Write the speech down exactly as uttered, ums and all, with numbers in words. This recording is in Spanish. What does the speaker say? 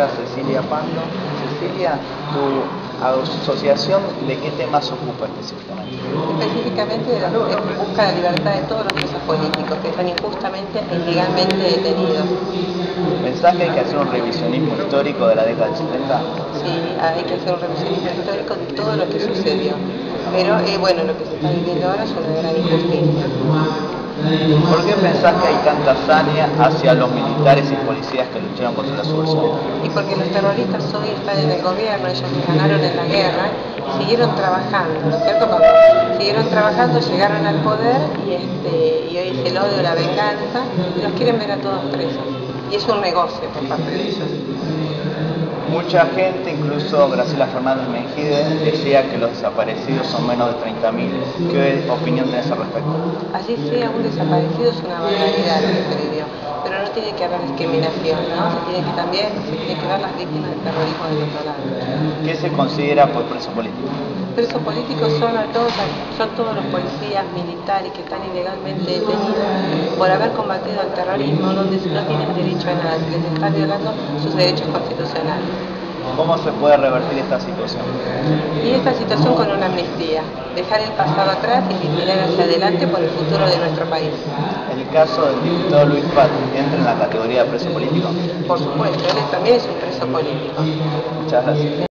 compañera Cecilia Pando. Cecilia, tu asociación, ¿de qué temas se ocupa específicamente? Específicamente de la, busca la libertad de todos los presos políticos que están injustamente e ilegalmente detenidos. ¿Pensás que hay que hacer un revisionismo histórico de la década del setenta? Sí, hay que hacer un revisionismo histórico de todo lo que sucedió. Pero eh, bueno, lo que se está viviendo ahora es una gran injusticia. ¿Por qué pensás que hay tanta hazaña hacia los militares y policías que lucharon contra la subversión? Y porque los terroristas hoy están en el gobierno, ellos ganaron en la guerra y siguieron trabajando, ¿no es cierto? Cuando siguieron trabajando, llegaron al poder y, este, y hoy es el odio, la venganza, y los quieren ver a todos presos. Y es un negocio por parte de ellos. Mucha gente, incluso Graciela Fernández Mejide, decía que los desaparecidos son menos de treinta mil. ¿Qué opinión tenés al respecto? Así sea un desaparecido es una barbaridad lo que se vivió, pero no tiene que haber discriminación, ¿no? Se tiene que también se tiene que ver las víctimas del terrorismo del otro lado. ¿Qué se considera por preso político? Presos políticos son, a todos, son todos los policías militares que están ilegalmente detenidos por haber combatido el terrorismo, donde no tienen derecho a nada, se les está violando sus derechos constitucionales. ¿Cómo se puede revertir esta situación? Y esta situación con una amnistía, dejar el pasado atrás y mirar hacia adelante por el futuro de nuestro país. ¿El caso del diputado Luis Patti entra en la categoría de preso político? Por supuesto, él también es un preso político. Muchas gracias.